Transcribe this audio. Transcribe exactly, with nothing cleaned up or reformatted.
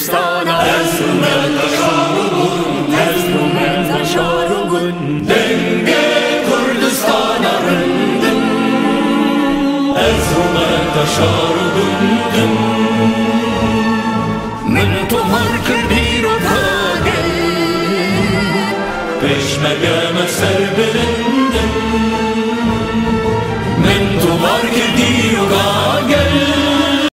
Kurdistana Ez rumenta şarugun Ez rumenta şarugun Denge Kurdistana rındın Ez rumenta şarugun Min tomar kırdir o tage Peşmergeme ser bilindim